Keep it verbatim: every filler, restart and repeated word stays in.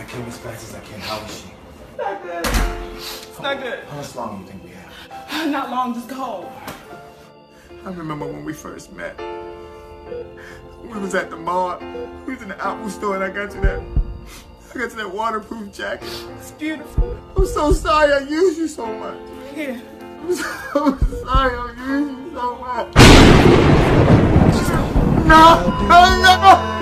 came as fast as I can. How is she? Not good. It's not good. How much longer do you think we have? Not long, just go. I remember when we first met. We was at the mall. We was in the Apple store and I got you that I got you that waterproof jacket. It's beautiful. I'm so sorry I used you so much. Here. I'm so sorry I used you so much. No, no, no.